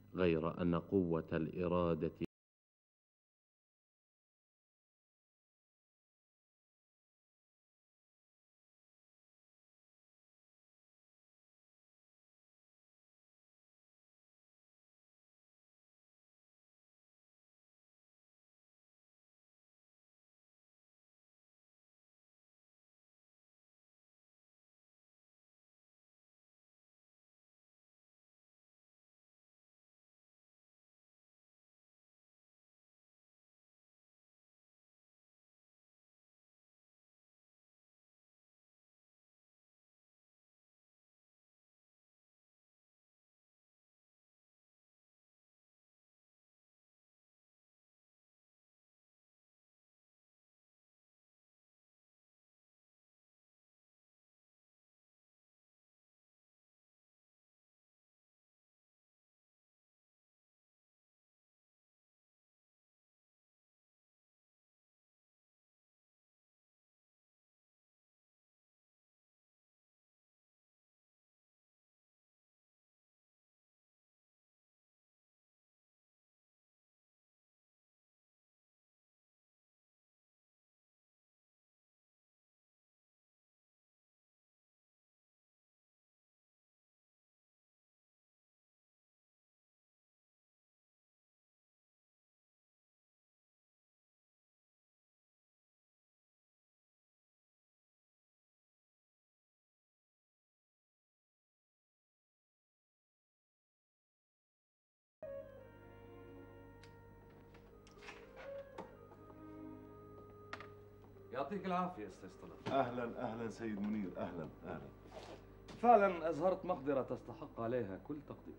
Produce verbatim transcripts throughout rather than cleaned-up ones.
غير أن قوة الإرادة يعطيك العافية أستاذ طلال. أهلا أهلا سيد منير، أهلا أهلا. فعلا أظهرت مقدرة تستحق عليها كل تقدير.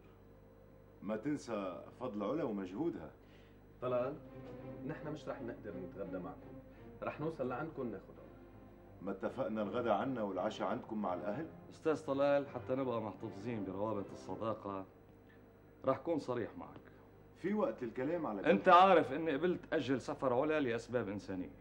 ما تنسى فضل علا ومجهودها. طلال، نحن مش رح نقدر نتغدى معكم، رح نوصل لعندكم ناخذ علا. ما اتفقنا الغدا عنا والعشاء عندكم مع الأهل؟ أستاذ طلال، حتى نبقى محتفظين بروابط الصداقة رح كون صريح معك. في وقت للكلام على أنت عارف إني قبلت أجل سفر علا لأسباب إنسانية.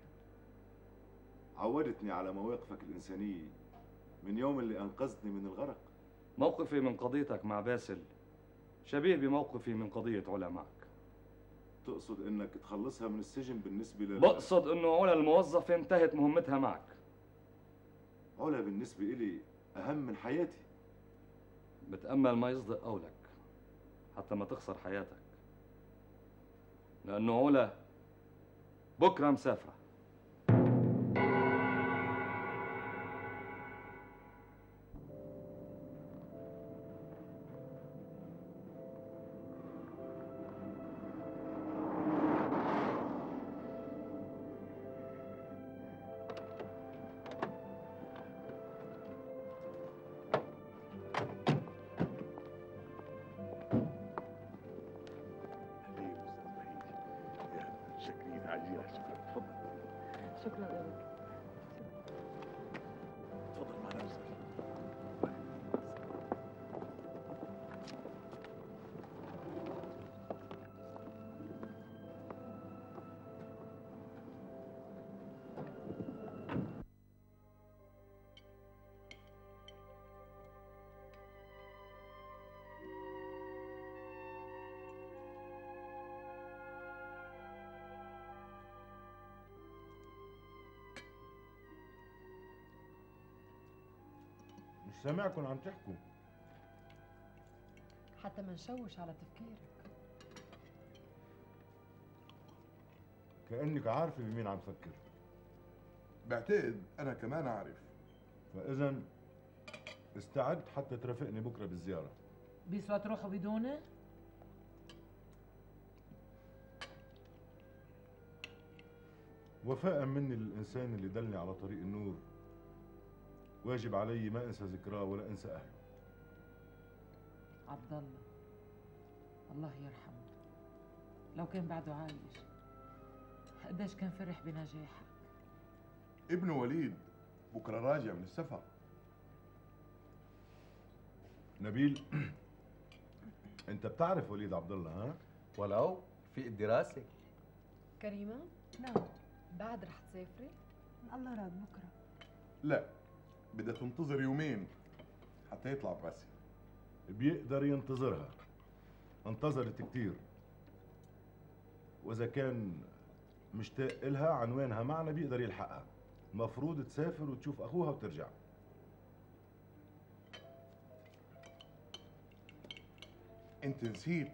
عودتني على مواقفك الإنسانية من يوم اللي أنقذتني من الغرق. موقفي من قضيتك مع باسل شبيه بموقفي من قضية علا معك. تقصد إنك تخلصها من السجن بالنسبة ل... بقصد إنه علا الموظفة انتهت مهمتها معك. علا بالنسبة إلي أهم من حياتي. بتأمل ما يصدق قولك حتى ما تخسر حياتك، لأنه علا بكرة مسافرة. شكرا لك. تفضل معنا أستاذ. مش سامعكم عم تحكوا. حتى ما نشوش على تفكيرك. كأنك عارفة بمين عم فكر. بعتقد أنا كمان عارف. فإذا استعد حتى ترافقني بكرة بالزيارة. بيسوى تروحوا بدوني؟ وفاء مني للإنسان اللي دلني على طريق النور، واجب علي ما انسى ذكراه ولا انسى اهله. عبد الله الله يرحمه، لو كان بعده عايش قديش كان فرح بنجاحك. ابنه وليد بكره راجع من السفر. نبيل انت بتعرف وليد عبد الله ها؟ ولو في الدراسة. كريمة؟ نعم. بعد رح تسافري؟ الله راد بكره. لا، بدها تنتظر يومين حتى يطلع براسي. بيقدر ينتظرها انتظرت كتير، واذا كان مشتاق إلها عنوانها معنا بيقدر يلحقها. المفروض تسافر وتشوف اخوها وترجع. انت نسيت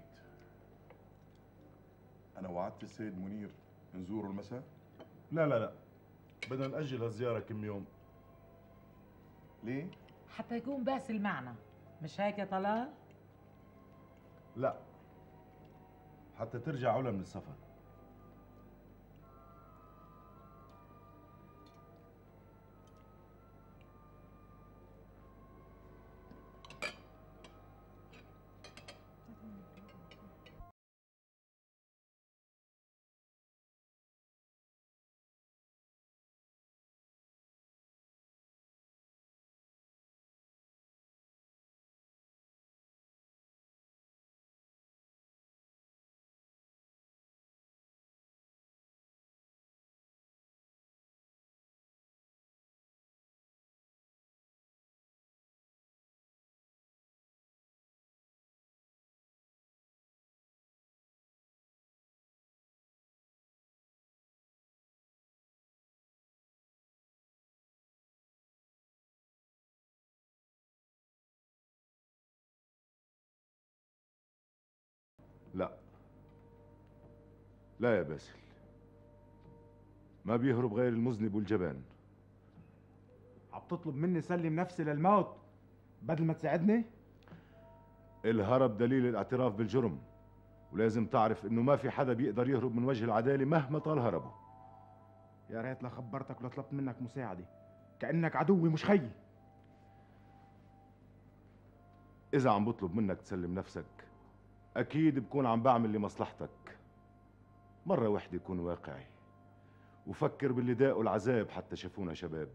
انا وعدت السيد منير نزوره المساء. لا لا لا، بدنا نأجل هالزيارة كم يوم. ليه؟ حتى يكون باسل معنا، مش هيك يا طلال؟ لا، حتى ترجع علا من السفر. لا لا يا باسل، ما بيهرب غير المذنب والجبان. عم تطلب مني سلم نفسي للموت بدل ما تساعدني؟ الهرب دليل الاعتراف بالجرم، ولازم تعرف انه ما في حدا بيقدر يهرب من وجه العدالة مهما طال هربه. يا ريت لا خبرتك ولا طلبت منك مساعدة، كأنك عدوي مش خيي. إذا عم بطلب منك تسلم نفسك أكيد بكون عم بعمل لمصلحتك. مرة وحدة كون واقعي وفكر باللي داقوا العذاب حتى شافونا شباب.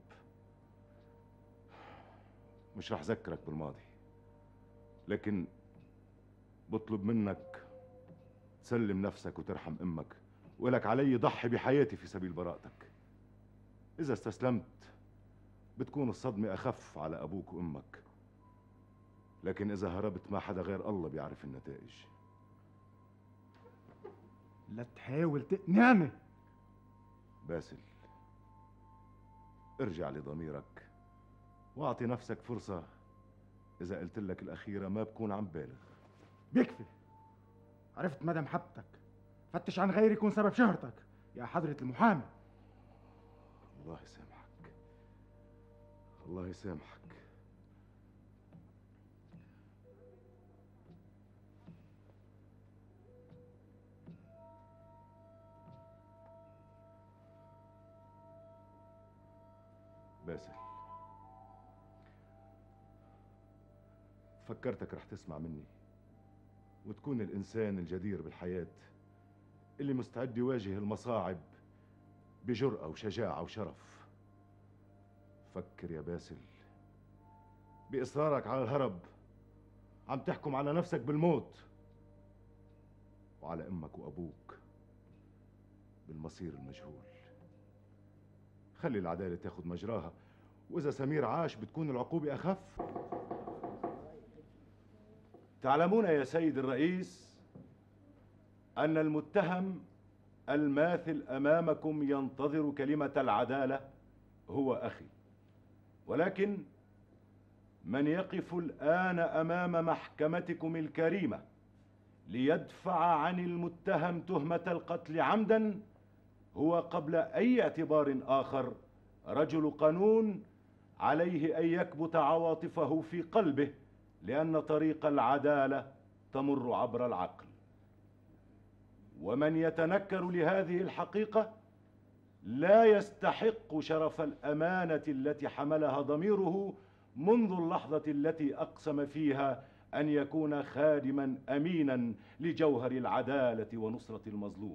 مش رح ذكرك بالماضي، لكن بطلب منك تسلم نفسك وترحم أمك، ولك علي ضحي بحياتي في سبيل براءتك. إذا استسلمت بتكون الصدمة أخف على أبوك وأمك، لكن إذا هربت ما حدا غير الله بيعرف النتائج. لا تحاول تقنعني. باسل، ارجع لضميرك واعطي نفسك فرصة. إذا قلت لك الأخيرة ما بكون عم بالغ. بيكفي، عرفت مدى محبتك. فتش عن غيري يكون سبب شهرتك يا حضرة المحامي. الله يسامحك، الله يسامحك. باسل، فكرتك رح تسمع مني وتكون الإنسان الجدير بالحياة اللي مستعد يواجه المصاعب بجرأة وشجاعة وشرف. فكر يا باسل، بإصرارك على الهرب عم تحكم على نفسك بالموت وعلى أمك وأبوك بالمصير المجهول. خلي العدالة تاخد مجراها، وإذا سمير عاش بتكون العقوبة أخف. تعلمون يا سيد الرئيس أن المتهم الماثل أمامكم ينتظر كلمة العدالة هو أخي، ولكن من يقف الآن أمام محكمتكم الكريمة ليدفع عن المتهم تهمة القتل عمداً هو قبل أي اعتبار آخر رجل قانون عليه أن يكبت عواطفه في قلبه، لأن طريق العدالة تمر عبر العقل. ومن يتنكر لهذه الحقيقة لا يستحق شرف الأمانة التي حملها ضميره منذ اللحظة التي أقسم فيها أن يكون خادما أمينا لجوهر العدالة ونصرة المظلوم.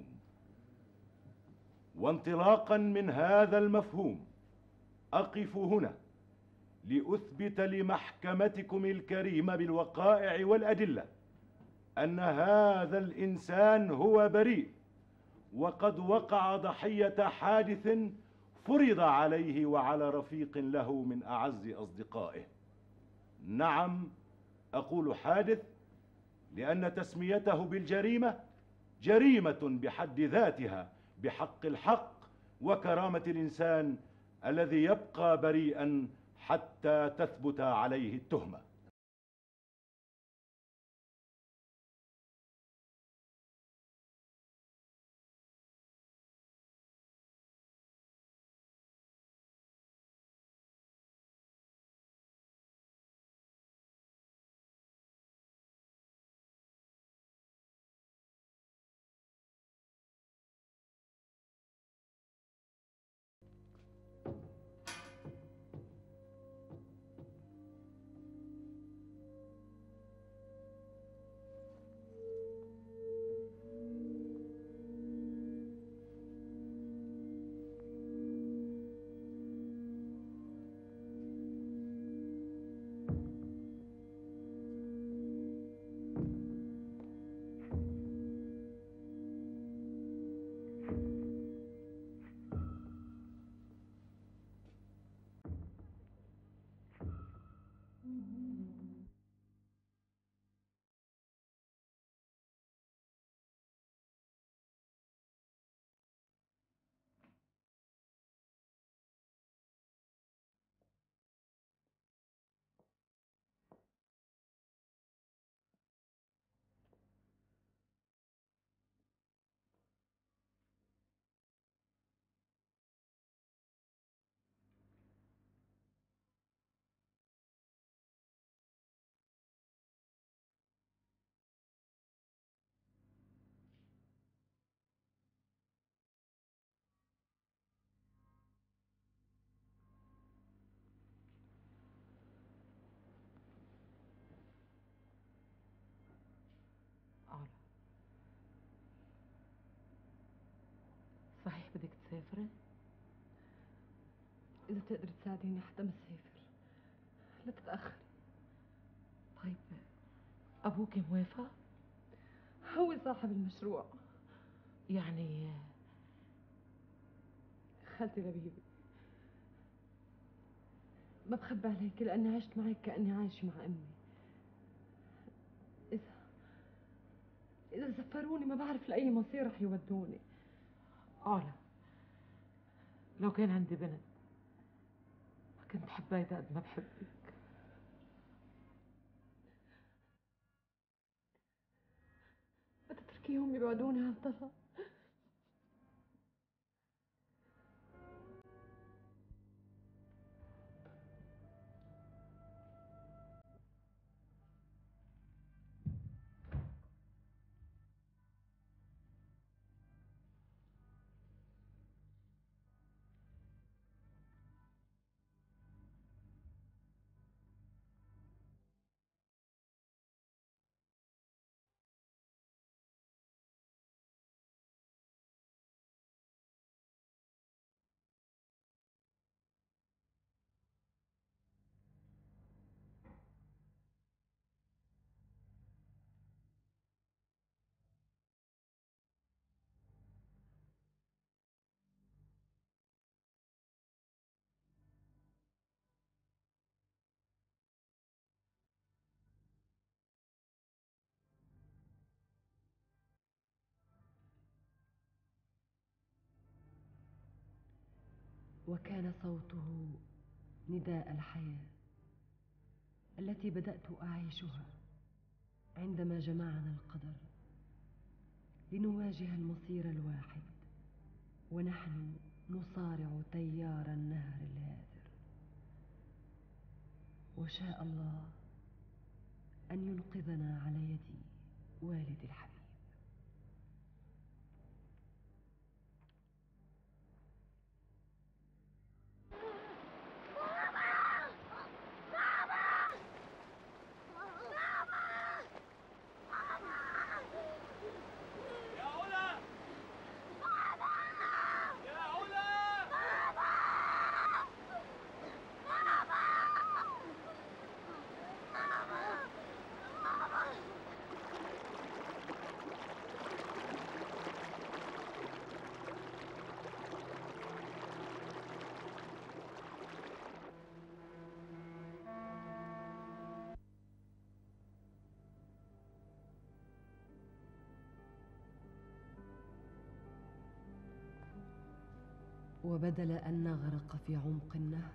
وانطلاقا من هذا المفهوم أقف هنا لأثبت لمحكمتكم الكريمة بالوقائع والأدلة أن هذا الإنسان هو بريء، وقد وقع ضحية حادث فرض عليه وعلى رفيق له من أعز أصدقائه. نعم، أقول حادث لأن تسميته بالجريمة جريمة بحد ذاتها بحق الحق وكرامة الإنسان الذي يبقى بريئا حتى تثبت عليه التهمة. صحيح بدك تسافري؟ إذا تقدر تساعديني حتى ما أسافر لا تتأخري. طيب أبوك موافق؟ هو صاحب المشروع. يعني خالتي لبيبي، ما بخبي عليك لأني عشت معك كأني عايشة مع أمي. إذا إذا سفروني ما بعرف لأي مصير رح يودوني. علا لو كان عندي بنت ما كنت حبيتها قد ما بحبك. بتتركيهم يبعدوني هالطرف؟ وكان صوته نداء الحياة التي بدأت أعيشها عندما جمعنا القدر لنواجه المصير الواحد ونحن نصارع تيار النهر الهادر. وشاء الله أن ينقذنا على يد والد الحبيب. وبدل أن نغرق في عمق النهر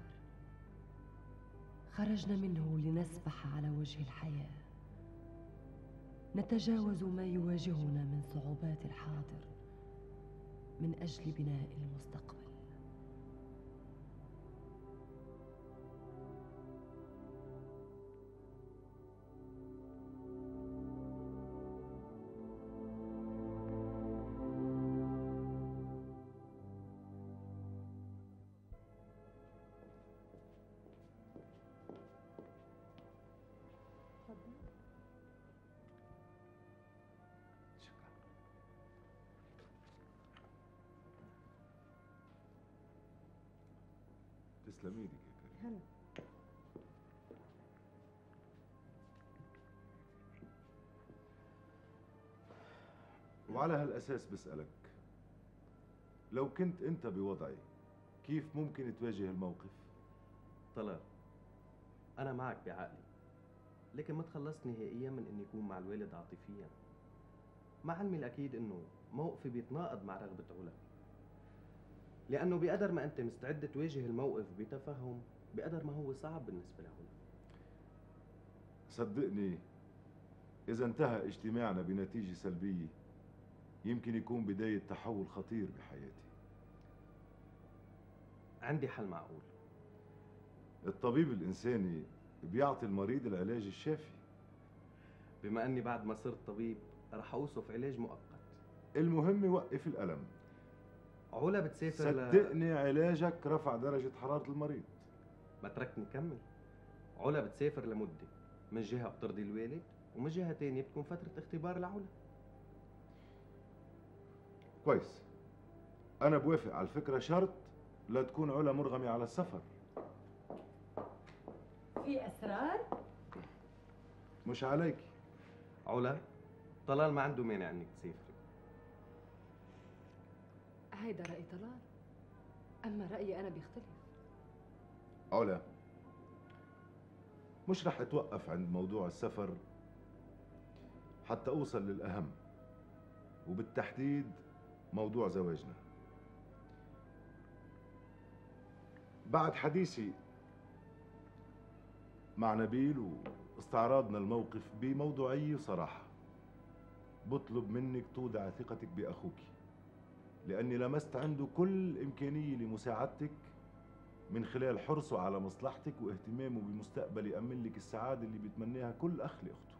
خرجنا منه لنسبح على وجه الحياة، نتجاوز ما يواجهنا من صعوبات الحاضر من أجل بناء المستقبل. تسلم ايدك يا كريم. هلا. وعلى هالاساس بسألك، لو كنت انت بوضعي كيف ممكن تواجه الموقف؟ طلال، أنا معك بعقلي، لكن ما تخلصت نهائيا من إني أكون مع الوالد عاطفيا، مع علمي الأكيد إنه موقفي بيتناقض مع رغبة علا، لأنه بقدر ما أنت مستعد تواجه الموقف بتفهم، بقدر ما هو صعب بالنسبة لعلا. صدقني إذا انتهى اجتماعنا بنتيجة سلبية يمكن يكون بداية تحول خطير بحياتي. عندي حل معقول. الطبيب الإنساني بيعطي المريض العلاج الشافي. بما أني بعد ما صرت طبيب رح أوصف علاج مؤقت. المهم يوقف الألم. علا بتسافر صدقني ل... علاجك رفع درجة حرارة المريض. ما تركني كمل. علا بتسافر لمدة، من جهة بترضي الوالد ومن جهة تانية بتكون فترة اختبار لعلا. كويس، أنا بوافق على الفكرة، شرط لا تكون علا مرغمة على السفر. في أسرار؟ مش عليك. علا، طلال ما عنده مانع إنك تسافري. هيدا رأي طلال، أما رأيي أنا بيختلف. علا، مش رح اتوقف عند موضوع السفر حتى اوصل للأهم، وبالتحديد موضوع زواجنا. بعد حديثي مع نبيل واستعراضنا الموقف بموضوعية وصراحة، بطلب منك تودع ثقتك بأخوك، لأني لمست عنده كل إمكانية لمساعدتك من خلال حرصه على مصلحتك واهتمامه بمستقبل يأمن لك السعادة اللي بيتمناها كل أخ لأخته.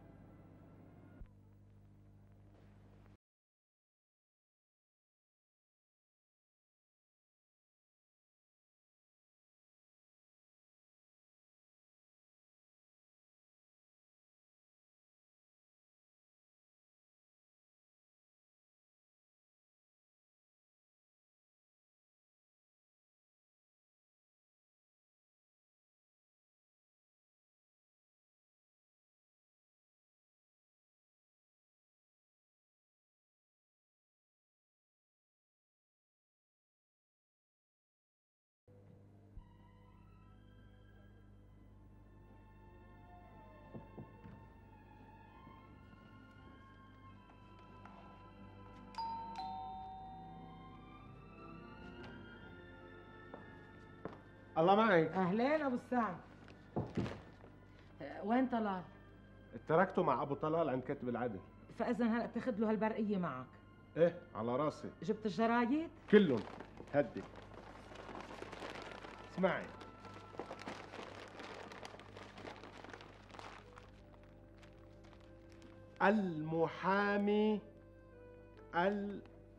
الله معك. اهلين ابو السعد. وين طلال؟ تركته مع ابو طلال عند كاتب العدل. فاذا هلا بتاخذ له هالبرقيه معك. ايه على راسي. جبت الجرايد؟ كلهم. هدي اسمعي، المحامي ال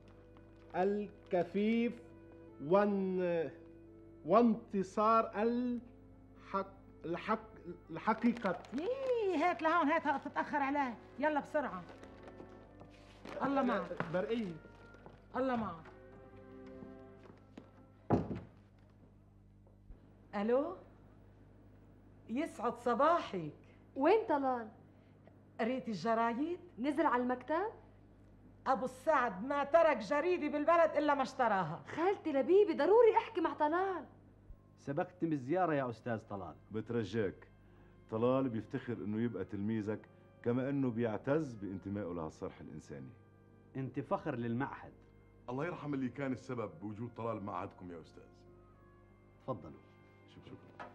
الكفيف وان وانتصار الحق الحق الحقيقة. ييه هيك لهون، هيك تتأخر عليه، يلا بسرعة. الله معك. برقية. الله معك. الو، يسعد صباحك. وين طلال؟ قريتي الجرايد؟ نزل على المكتب؟ ابو السعد ما ترك جريدة بالبلد الا ما اشتراها. خالتي لبيبي ضروري احكي مع طلال. سبقتني بالزيارة يا أستاذ طلال. بترجاك، طلال بيفتخر إنه يبقى تلميذك كما إنه بيعتز بانتمائه لهالصرح الإنساني. أنت فخر للمعهد الله يرحم اللي كان السبب بوجود طلال معهدكم يا أستاذ. تفضلوا. شوف شكرا.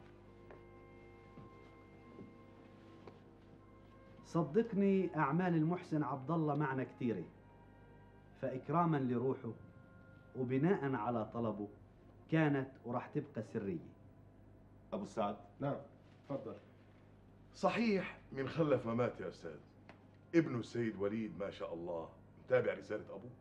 صدقني أعمال المحسن عبد الله معنا كثيرة، فإكراما لروحه وبناء على طلبه كانت وراح تبقى سرية. أبو السعد. نعم تفضل. صحيح من خلف ما مات يا أستاذ، ابنه السيد وليد ما شاء الله متابع رسالة أبوه.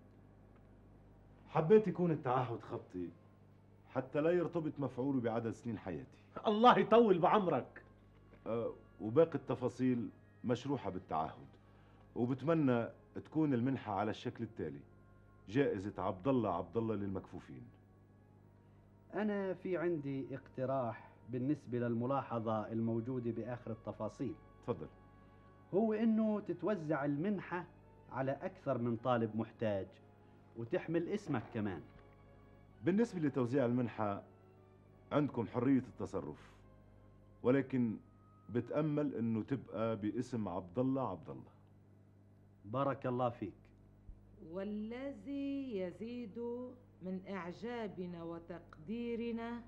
حبيت يكون التعهد خطي حتى لا يرتبط مفعوله بعدد سنين حياتي. الله يطول بعمرك. أه وباقي التفاصيل مشروحة بالتعهد، وبتمنى تكون المنحة على الشكل التالي: جائزة عبد الله عبد الله للمكفوفين. أنا في عندي اقتراح بالنسبة للملاحظة الموجودة بآخر التفاصيل. تفضل. هو إنه تتوزع المنحة على أكثر من طالب محتاج وتحمل اسمك كمان. بالنسبة لتوزيع المنحة عندكم حرية التصرف، ولكن بتأمل إنه تبقى باسم عبد الله عبد الله. بارك الله فيك. والذي يزيد من إعجابنا وتقديرنا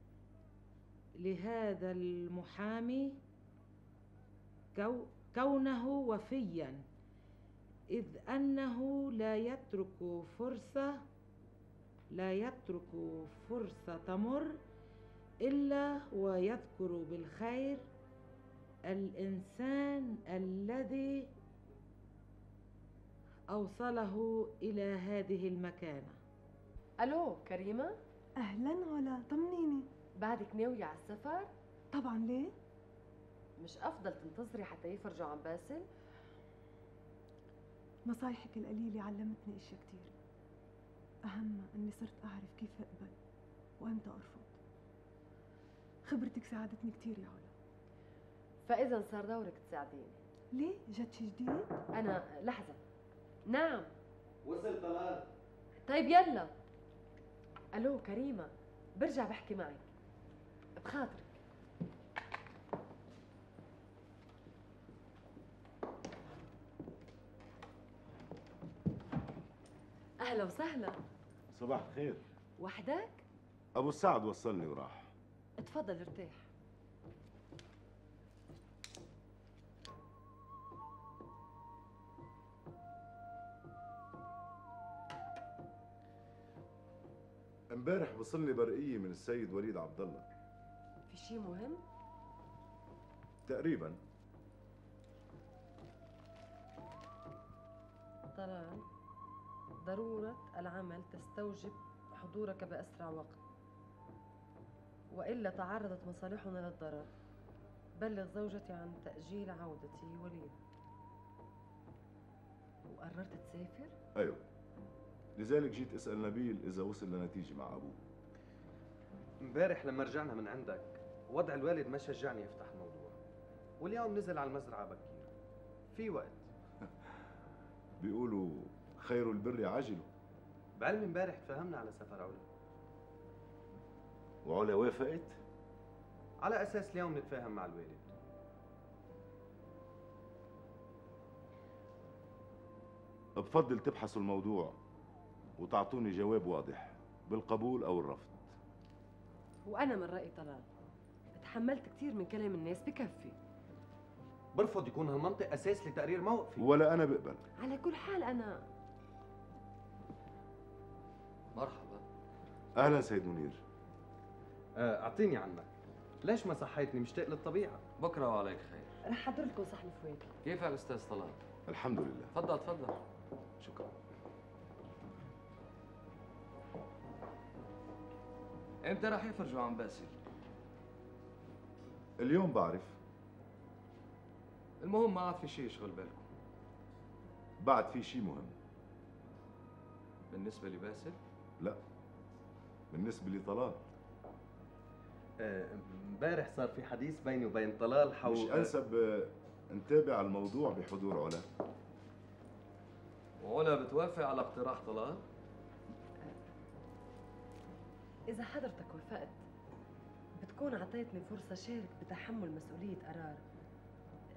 لهذا المحامي كو كونه وفيا، إذ أنه لا يترك فرصة لا يترك فرصة تمر إلا ويذكر بالخير الإنسان الذي أوصله إلى هذه المكانة. ألو كريمة؟ أهلا علا، طمنيني. بعدك ناوية على السفر؟ طبعا. ليه؟ مش أفضل تنتظري حتى يفرجوا عن باسل؟ نصايحك القليلة علمتني اشياء كتير، أهمها أني صرت أعرف كيف أقبل وإمتى أرفض. خبرتك ساعدتني كتير يا علا. فإذا صار دورك تساعديني. ليه؟ جد شي جديد؟ أنا لحظة. نعم وصل طلال. طيب يلا. ألو كريمة، برجع بحكي معك بخاطرك. أهلا وسهلا. صباح الخير. وحدك؟ أبو السعد وصلني وراح. اتفضل ارتاح. امبارح وصلني برقية من السيد وليد عبد الله. في شيء مهم؟ تقريبا. طلال، ضرورة العمل تستوجب حضورك بأسرع وقت، وإلا تعرضت مصالحنا للضرر. بلغ زوجتي عن تأجيل عودتي وليد. وقررت تسافر؟ أيوه، لذلك جيت أسأل نبيل إذا وصل لنتيجة مع أبوه. امبارح لما رجعنا من عندك وضع الوالد ما شجعني يفتح الموضوع، واليوم نزل على المزرعة بكير. في وقت. بيقولوا خير البر عاجله. بعلم امبارح تفاهمنا على سفر علا. وعلا وافقت؟ على أساس اليوم نتفاهم مع الوالد. بفضل تبحثوا الموضوع وتعطوني جواب واضح بالقبول أو الرفض. وأنا من رأيي طلال، تحملت كثير من كلام الناس، بكفي. برفض يكون هالمنطق أساس لتقرير موقفي. ولا أنا بقبل. على كل حال أنا مرحبا. أهلا سيد منير. آه، أعطيني عنك. ليش ما صحيتني؟ مشتاق للطبيعة. بكره وعليك خير. رح أحضر لكم صحن فواكه. كيفك أستاذ طلال؟ الحمد لله. تفضل تفضل. شكرا. امتى رح يفرجوا عن باسل؟ اليوم بعرف. المهم ما عاد في شيء يشغل بالكم. بعد في شيء مهم. بالنسبة لباسل؟ لا، بالنسبة لطلال. امبارح آه، صار في حديث بيني وبين طلال حول مش أنسب آه، نتابع الموضوع بحضور علا؟ وعلا بتوافق على اقتراح طلال؟ إذا حضرتك وافقت بتكون عطيتني فرصة شارك بتحمل مسؤولية قرار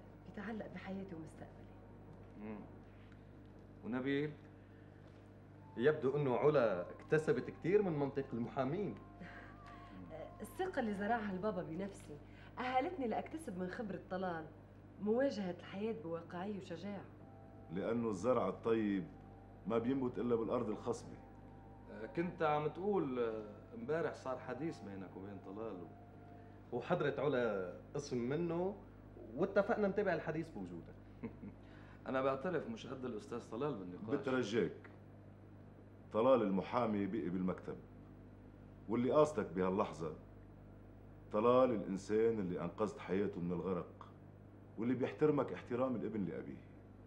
بيتعلق بحياتي ومستقبلي. امم ونبيل؟ يبدو انه علا اكتسبت كثير من منطق المحامين. الثقة اللي زرعها البابا بنفسي أهلتني لأكتسب من خبرة طلال مواجهة الحياة بواقعية وشجاعة. لأنه الزرع الطيب ما بينبت إلا بالأرض الخصبة. كنت عم تقول امبارح صار حديث بينك وبين طلال و... وحضرة علا قسم منه واتفقنا نتابع الحديث بوجودك. أنا بعترف مش قد الأستاذ طلال بالنقاش. بترجاك، طلال المحامي بقي بالمكتب، واللي قاصدك بهاللحظة طلال الإنسان اللي أنقذت حياته من الغرق، واللي بيحترمك احترام الابن لأبيه.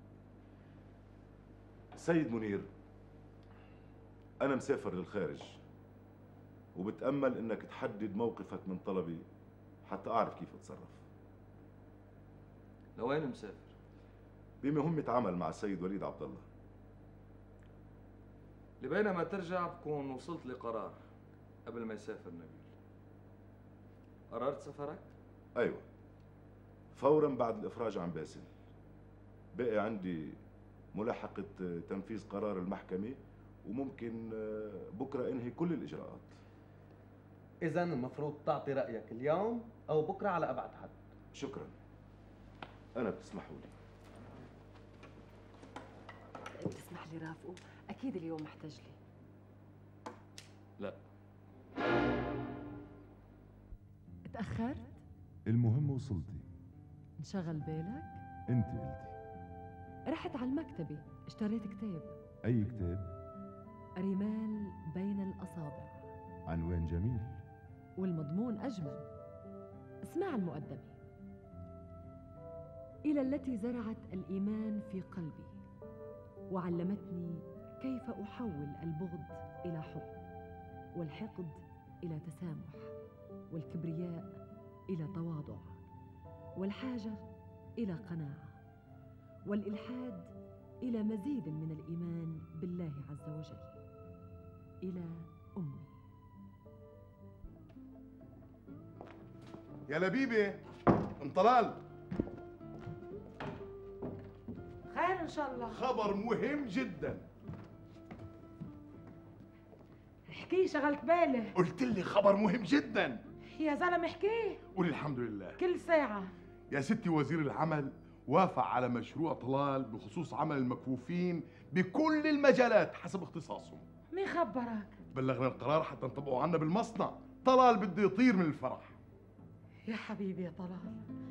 سيد منير، أنا مسافر للخارج وبتأمل إنك تحدد موقفك من طلبي حتى أعرف كيف أتصرف. لوين مسافر؟ بمهمة عمل مع السيد وليد عبد الله. لبينما ترجع بكون وصلت لقرار قبل ما يسافر نبيل. قررت سفرك؟ أيوة، فورا بعد الإفراج عن باسل. بقي عندي ملاحقة تنفيذ قرار المحكمة، وممكن بكرة انهي كل الإجراءات. إذا المفروض تعطي رأيك اليوم أو بكرة على أبعد حد. شكرا. أنا بتسمحوا لي. بتسمح لي رافقو؟ أكيد اليوم محتاج لي. لا. تأخرت؟ المهم وصلتي. انشغل بالك؟ انت قلتي. رحت على المكتبة اشتريت كتاب. أي كتاب؟ رمال بين الأصابع. عنوان جميل. والمضمون أجمل. اسمع المقدمة. إلى التي زرعت الإيمان في قلبي وعلمتني كيف أحول البغض إلى حب، والحقد إلى تسامح، والكبرياء إلى تواضع، والحاجة إلى قناعة، والإلحاد إلى مزيد من الإيمان بالله عز وجل. إلى أمي. يا لبيبة، ام طلال. خير ان شاء الله. خبر مهم جدا. احكيه، شغلت بالي. قلت لي خبر مهم جدا. يا زلمه احكيه. قولي الحمد لله. كل ساعة. يا ستي، وزير العمل وافق على مشروع طلال بخصوص عمل المكفوفين بكل المجالات حسب اختصاصهم. مين خبرك؟ بلغنا القرار حتى نطبقه عنا بالمصنع. طلال بده يطير من الفرح. يا حبيبي يا طلال.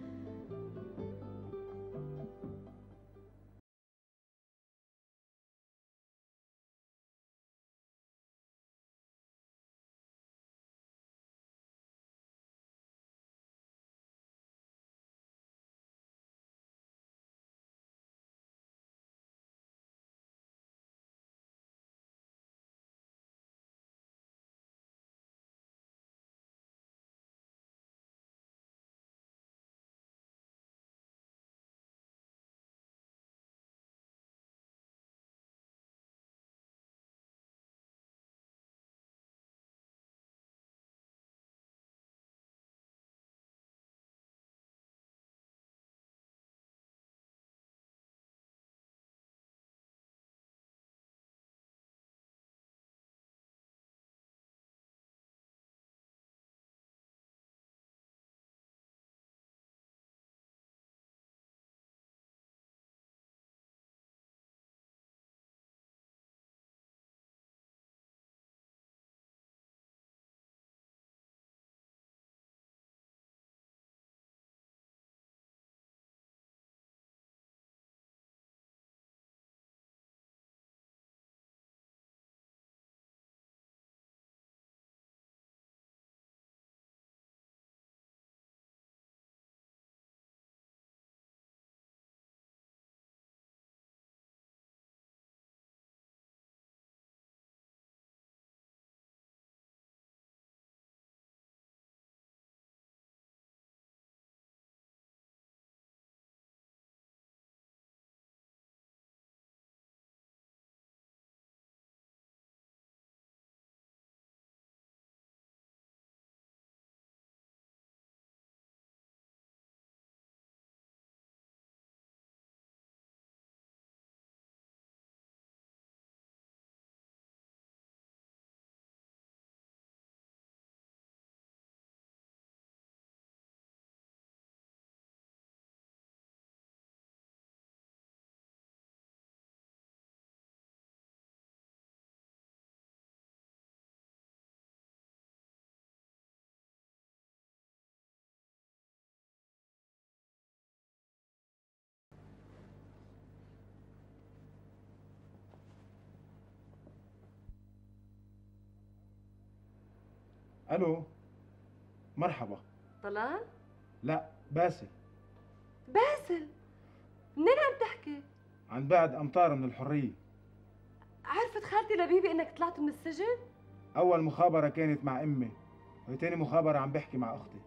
الو، مرحبا. طلال؟ لا، باسل. باسل؟ منين عم تحكي؟ عن بعد امتار من الحريه. عرفت خالتي لبيبي انك طلعت من السجن؟ اول مخابره كانت مع امي، وتاني مخابره عم بحكي مع اختي.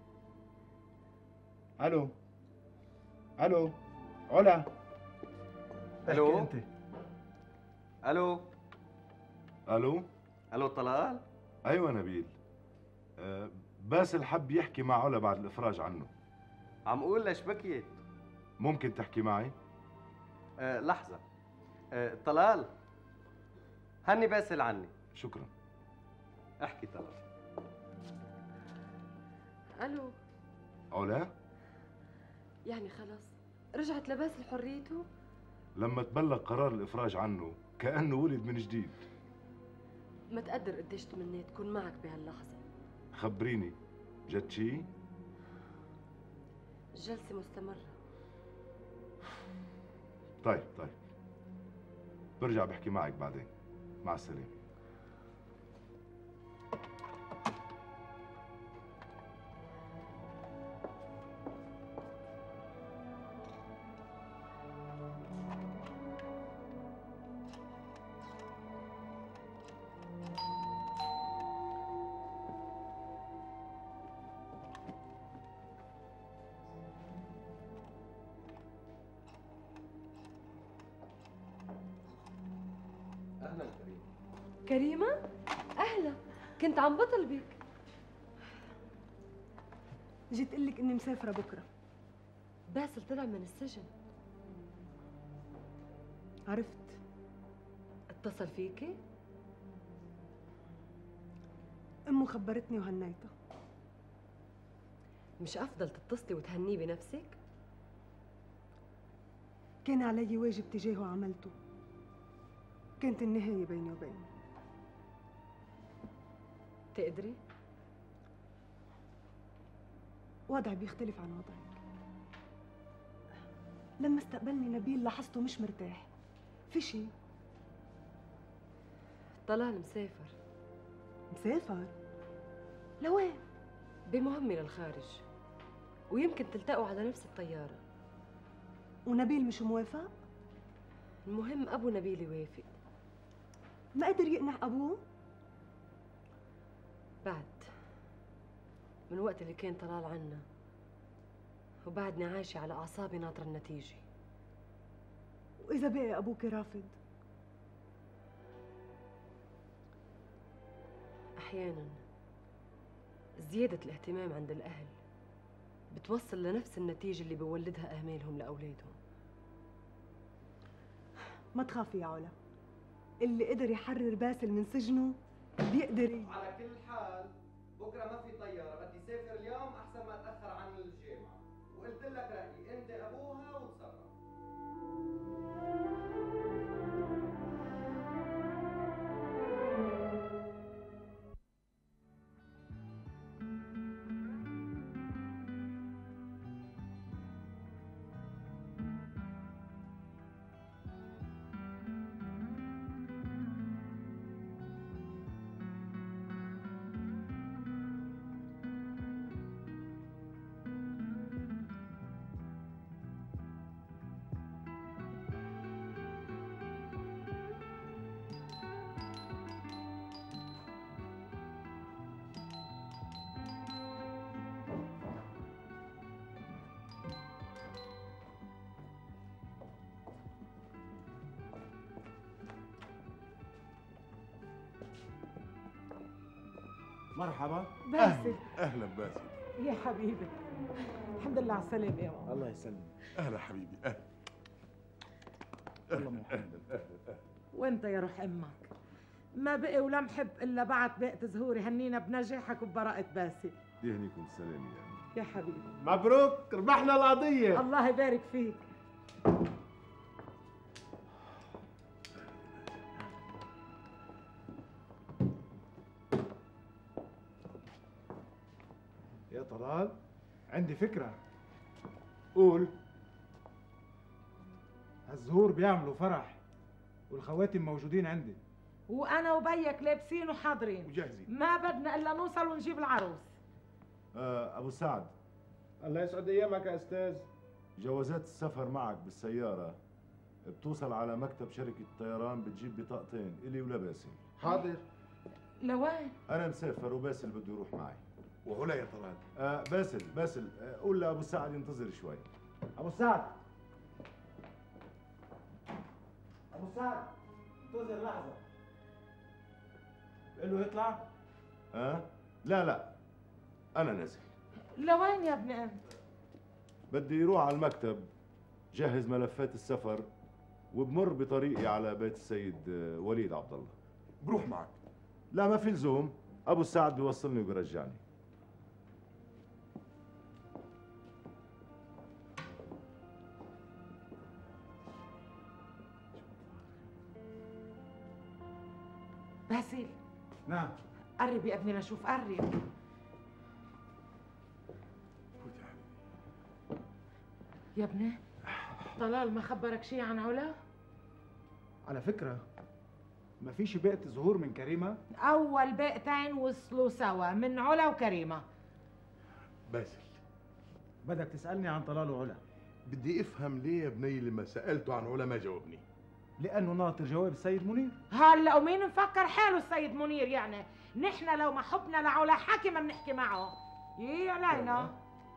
الو الو علا. الو انت. الو الو الو طلال. ايوه نبيل. أه باسل حب يحكي مع علا بعد الافراج عنه. عم اقول ليش بكيت؟ ممكن تحكي معي؟ أه لحظه. أه طلال، هني باسل عني. شكرا. احكي طلال. الو. علا؟ يعني خلص رجعت لباسل حريته؟ لما تبلغ قرار الافراج عنه كانه ولد من جديد. ما تقدر قديش تمنيت تكون معك بهاللحظه. خبريني، جد شي؟ الجلسه مستمره. طيب طيب، برجع بحكي معك بعدين. مع السلامه. اهلا كريم. كريمه؟ اهلا، كنت عم بطل بك. جيت اقول لك اني مسافره بكره. باسل طلع من السجن. عرفت. اتصل فيكي؟ امه خبرتني وهنيتها. مش افضل تتصلي وتهنيه بنفسك؟ كان علي واجب تجاهه عملته، كانت النهايه بيني وبينه. تقدري؟ وضعي بيختلف عن وضعك. لما استقبلني نبيل لاحظته مش مرتاح. في شي؟ طلال مسافر. مسافر؟ لوين؟ بمهمة للخارج، ويمكن تلتقوا على نفس الطيارة. ونبيل مش موافق؟ المهم أبو نبيل يوافق. ما قدر يقنع أبوه؟ بعد من وقت اللي كان طلال عنا، وبعدني عايشة على أعصابي ناطرة النتيجة. وإذا بقي أبوك رافض؟ أحياناً زيادة الاهتمام عند الأهل بتوصل لنفس النتيجة اللي بيولدها أهمالهم لأولادهم. ما تخافي يا علا، اللي قدر يحرر باسل من سجنه بيقدر. على كل حال بكره ما في طياره، بدي سافر اليوم احسن ما اتاخر عن الجامعه، وقلت لك رايي، انت ابوها وتصرف. مرحبا. باسل. اهلا باسل. يا حبيبي، الحمد لله على السلامة يا ماما. الله يسلمك. اهلا حبيبي. اهلا والله اهلا اهلا اهلا. وانت يا روح امك، ما بقي ولا محب الا بعد بقت زهوري هنينا بنجاحك وببراءة باسل. يهنيكم السلام يعني. يا حبيبي مبروك، ربحنا القضية. الله يبارك فيك. يا طلال، عندي فكرة. قول. الزهور بيعملوا فرح والخواتم موجودين عندي، وانا وبيك لابسين وحاضرين وجاهزين. ما بدنا الا نوصل ونجيب العروس. آه ابو سعد، الله يسعد ايامك يا استاذ. جوازات السفر معك بالسياره بتوصل على مكتب شركه الطيران، بتجيب بطاقتين الي ولا باسل. حاضر. لوين؟ انا مسافر وباسل بده يروح معي. وعلا يا طلال؟ آه باسل باسل آه قول لابو سعد ينتظر شوي. ابو سعد، ابو سعد انتظر لحظه. بقول له يطلع. ها؟ لا لا انا نازل. لوين يا ابن انت؟ بدي يروح على المكتب جهز ملفات السفر وبمر بطريقي على بيت السيد وليد عبد الله. بروح معك. لا ما في لزوم، ابو السعد بيوصلني وبيرجعني. باسل. نعم. قرب يا ابني لشوف، قرب. يا ابني طلال ما خبرك شيء عن علا؟ على فكره ما فيش بيئة ظهور من كريمه. اول بيئتين وصلوا سوا من علا وكريمه. باسل، بدك تسالني عن طلال وعلا؟ بدي افهم ليه يا بني لما سالته عن علا ما جاوبني؟ لانه ناطر جواب السيد منير. هلا ومين مفكر حاله السيد منير يعني؟ نحن لو ما حبنا لعلا حكي ما بنحكي معه. يي علينا.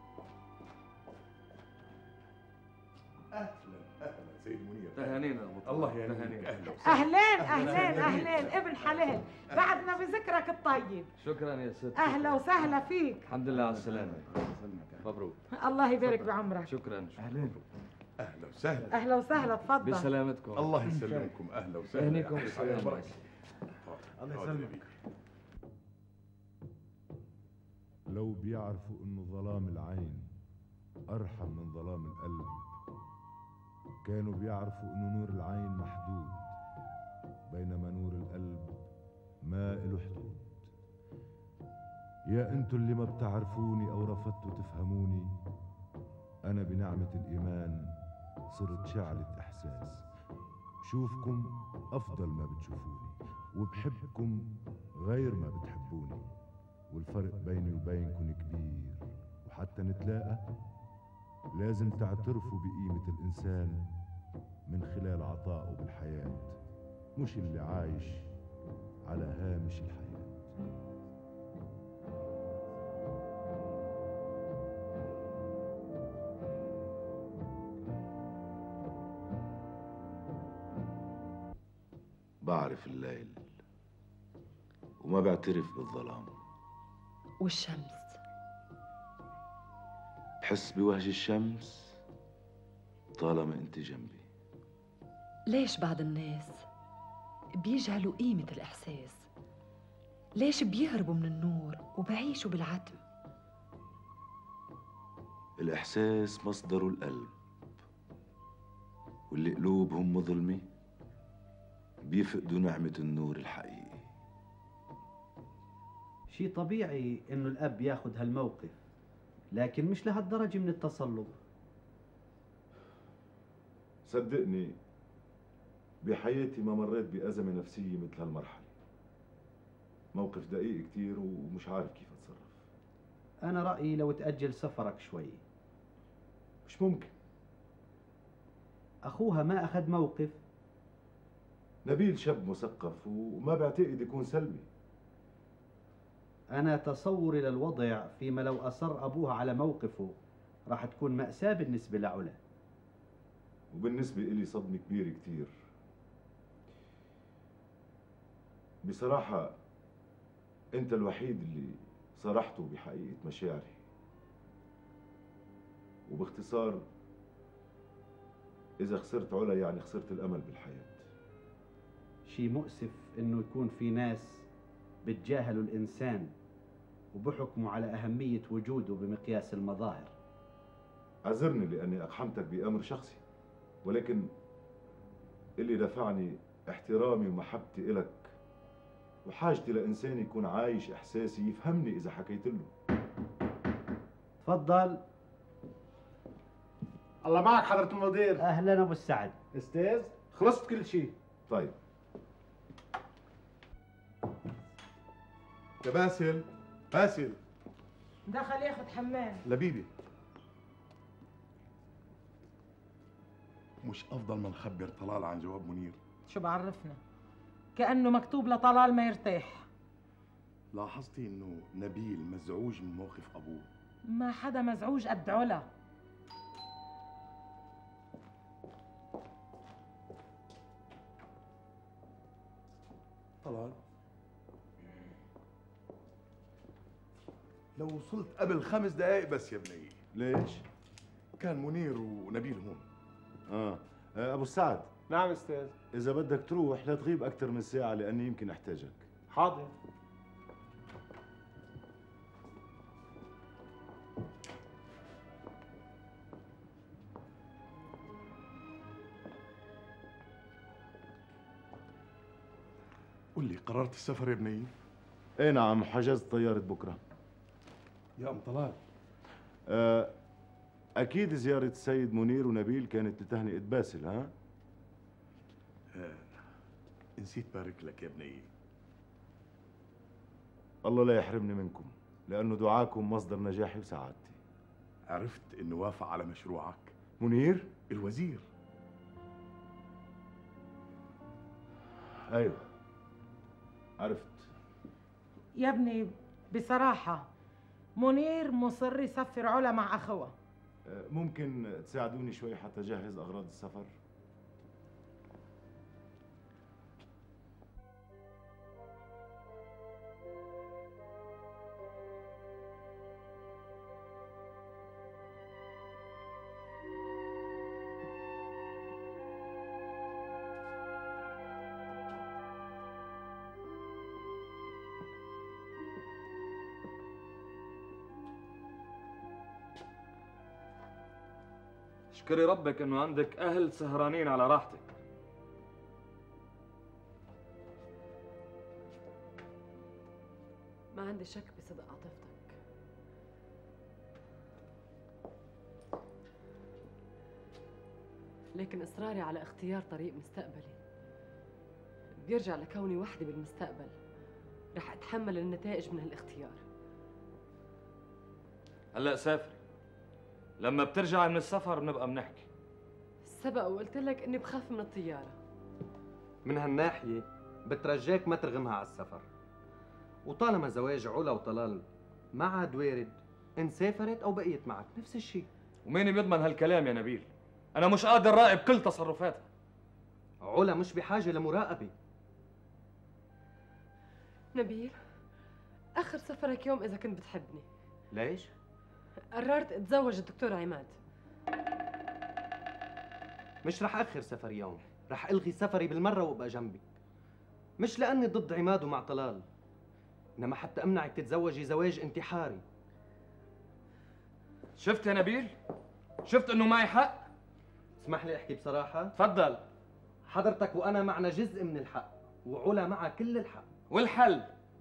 اهلا اهلا سيد منير. تهانينا الله يهنيك. اهلا اهلين اهلين اهلين ابن حلال، بعدنا بذكرك الطيب. شكرا يا ست. اهلا وسهلا فيك. الحمد لله على السلامه. مبروك. الله يبارك بعمرك. شكرا. اهلا اهلا وسهلا. اهلا وسهلا، تفضل. بسلامتكم. الله يسلمكم. اهلا وسهلا. يهنيكم بالسلامه. الله يسلمك. لو بيعرفوا انه ظلام العين ارحم من ظلام القلب كانوا بيعرفوا انه نور العين محدود بينما نور القلب ما له حدود. يا انتوا اللي ما بتعرفوني او رفضتوا تفهموني، انا بنعمة الايمان صرت شعلة احساس، بشوفكم افضل ما بتشوفوني وبحبكم غير ما بتحبوني، والفرق بيني وبينكم كبير، وحتى نتلاقى لازم تعترفوا بقيمة الإنسان من خلال عطائه بالحياة، مش اللي عايش على هامش الحياة. بعرف الليل وما بعترف بالظلام، والشمس بحس بوهج الشمس طالما انت جنبي. ليش بعض الناس بيجهلوا قيمة الإحساس؟ ليش بيهربوا من النور وبعيشوا بالعتم؟ الإحساس مصدره القلب، واللي قلوبهم مظلمة بيفقدوا نعمة النور الحقيقي. شيء طبيعي إنه الأب ياخذ هالموقف، لكن مش لهالدرجة من التصلب. صدقني بحياتي ما مريت بأزمة نفسية مثل هالمرحلة. موقف دقيق كتير ومش عارف كيف أتصرف. أنا رأيي لو تأجل سفرك شوي. مش ممكن. أخوها ما أخذ موقف. نبيل شاب مثقف وما بعتقد يكون سلبي. أنا تصوري للوضع فيما لو أصر أبوها على موقفه راح تكون مأساة بالنسبة لعلا. وبالنسبة إلي صدمة كبيرة كتير. بصراحة أنت الوحيد اللي صرحته بحقيقة مشاعري. وباختصار إذا خسرت علا يعني خسرت الأمل بالحياة. شيء مؤسف إنه يكون في ناس بتجاهلوا الإنسان وبحكموا على أهمية وجوده بمقياس المظاهر. اعذرني لأني أقحمتك بأمر شخصي، ولكن اللي دفعني احترامي ومحبتي إلك وحاجتي لإنسان يكون عايش إحساسي يفهمني إذا حكيت له. تفضل. الله معك حضرة المدير. أهلا أبو السعد. أستاذ خلصت كل شيء. طيب يا باسل، باسل دخل ياخد حمام. لبيبي، مش افضل ما نخبر طلال عن جواب منير؟ شو بعرفنا؟ كأنه مكتوب لطلال ما يرتاح. لاحظتي انه نبيل مزعوج من موقف ابوه؟ ما حدا مزعوج قد علا. طلال، لو وصلت قبل خمس دقايق بس يا بني. ليش؟ كان منير ونبيل هون. اه آه، ابو السعد. نعم استاذ. اذا بدك تروح لا تغيب اكثر من ساعه لاني يمكن احتاجك. حاضر. قل لي، قررت السفر يا بني؟ ايه نعم، حجزت طياره بكره. يا ام طلال، آه اكيد زياره السيد منير ونبيل كانت لتهنئه باسل، ها؟ آه. نسيت بارك لك يا بني. الله لا يحرمني منكم، لانه دعاكم مصدر نجاحي وسعادتي. عرفت انه وافق على مشروعك؟ منير؟ الوزير. ايوه عرفت. يا ابني بصراحة منير مصر يسفر علا مع أخوها. آه، ممكن تساعدوني شوي حتى أجهز أغراض السفر؟ اشكري ربك انه عندك اهل سهرانين على راحتك. ما عندي شك بصدق عاطفتك، لكن إصراري على اختيار طريق مستقبلي بيرجع لكوني وحدي بالمستقبل رح أتحمل النتائج من هالاختيار. هلا سافري، لما بترجعي من السفر بنبقى بنحكي. سبق وقلت لك إني بخاف من الطيارة. من هالناحية بترجاك ما ترغمها على السفر، وطالما زواج علا وطلال ما عاد وارد، إن سافرت أو بقيت معك نفس الشيء. ومين بيضمن هالكلام يا نبيل؟ أنا مش قادر راقب كل تصرفاتها. علا مش بحاجة لمراقبة. نبيل، آخر سفرك يوم إذا كنت بتحبني. ليش؟ قررت أتزوج الدكتور عماد. مش رح أخر سفر يوم، رح ألغي سفري بالمرة وأبقى جنبك. مش لأني ضد عماد ومع طلال، إنما حتى أمنعك تتزوجي زواج انتحاري. شفت يا نبيل؟ شفت إنه معي حق؟ اسمح لي أحكي بصراحة؟ تفضل. حضرتك وأنا معنا جزء من الحق، وعلا معها كل الحق. والحل؟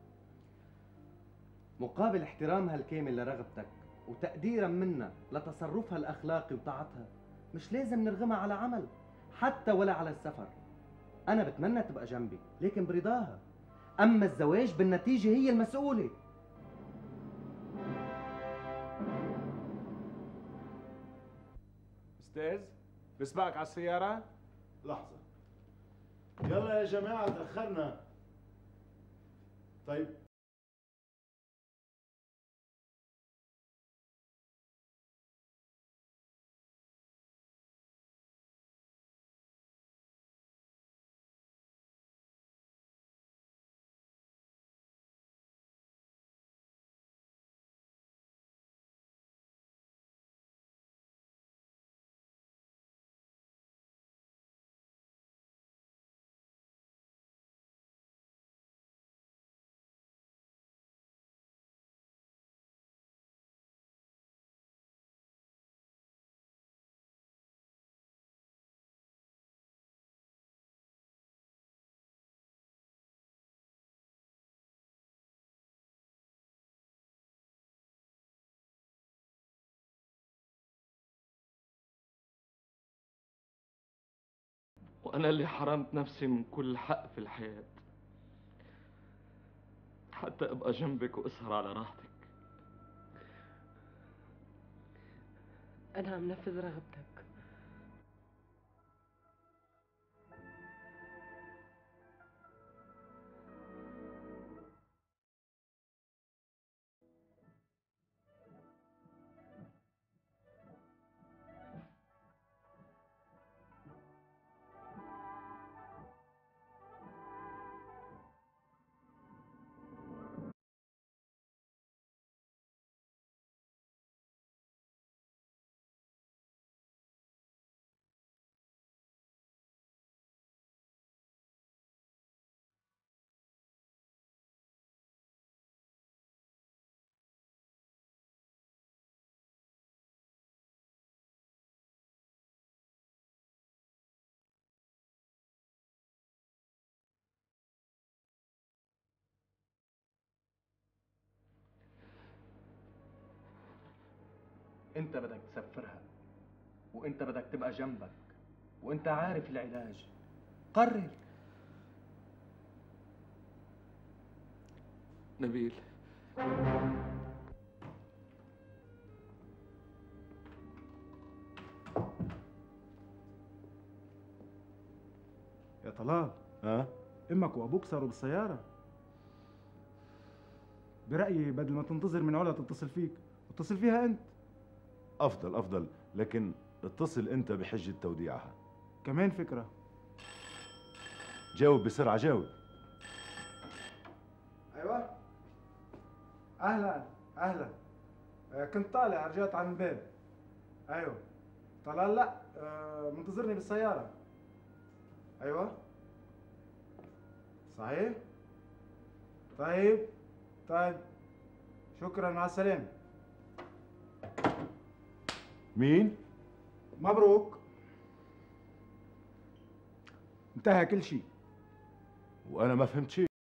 مقابل احترامها الكامل لرغبتك وتقديرا منا لتصرفها الأخلاقي وطاعتها، مش لازم نرغمها على عمل حتى ولا على السفر. أنا بتمنى تبقى جنبي لكن برضاها، أما الزواج بالنتيجة هي المسؤولة. استاذ بسبقك على السيارة؟ لحظة، يلا يا جماعة تأخرنا. طيب وأنا اللي حرمت نفسي من كل حق في الحياة. حتى ابقى جنبك واسهر على راحتك. أنا عم نفذ رغبتك. انت بدك تسفرها، وانت بدك تبقى جنبك، وانت عارف العلاج. قرر. نبيل، يا طلال، ها؟ امك وابوك صاروا بالسياره. برايي بدل ما تنتظر من علا تتصل فيك، اتصل فيها انت. افضل افضل، لكن اتصل انت بحجه توديعها. كمان فكره. جاوب بسرعه، جاوب. ايوه، اهلا اهلا. آه، كنت طالع، رجعت عن الباب. ايوه طلال، لا آه، منتظرني بالسياره. ايوه صحيح. طيب طيب، شكرا، مع السلامه. مين؟ مبروك، انتهى كل شيء. وانا ما فهمت شيء.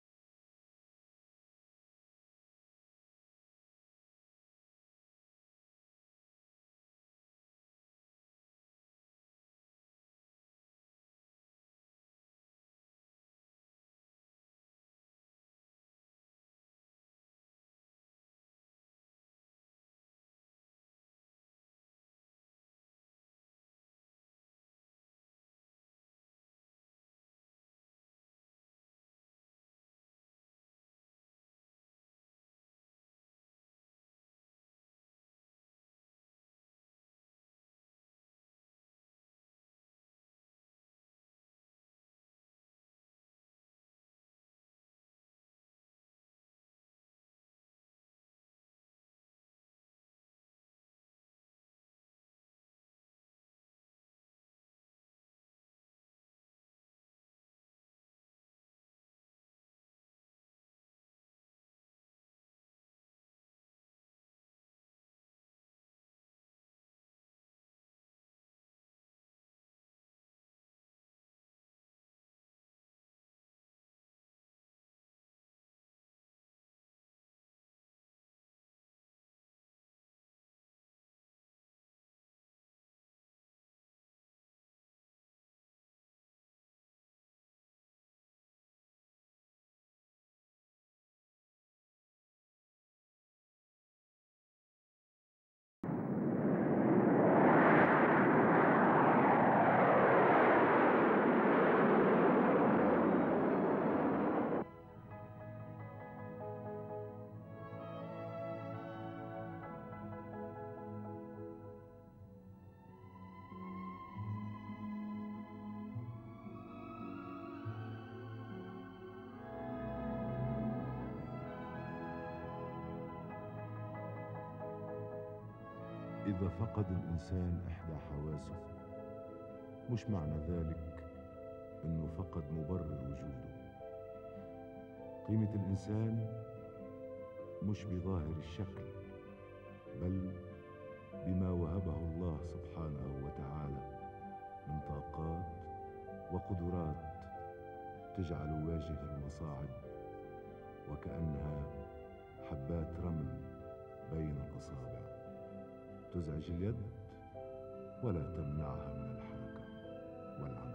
إذا فقد الإنسان إحدى حواسه مش معنى ذلك إنه فقد مبرر وجوده. قيمة الإنسان مش بظاهر الشكل، بل بما وهبه الله سبحانه وتعالى من طاقات وقدرات تجعل واجه المصاعب وكأنها حبات رمل بين الأصابع، تزعج اليد ولا تمنعها من الحركة والعمل.